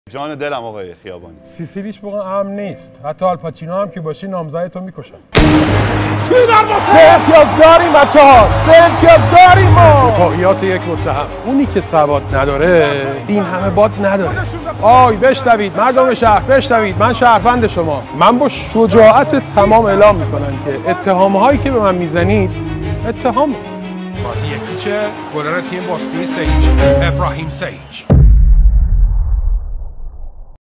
جان دلم آقای خیابانی. سیسیلی هیچ موقع امن نیست. حتی آلپاچینو هم که باشی نامزدتو میکشن. سه امتیاز داریم بچه‌ها. سه امتیاز داریم ما. دفاعیات یک متهم. اونی که سواد نداره این همه باد نداره. آی بشنوید مردم شهر، بشنوید، من شهروند شما. من با شجاعت تمام اعلام میکنم که اتهام‌هایی که به من میزنید اتهام. بازی یکیچه گلر تیم باستونی سیج ابراهیم سیج.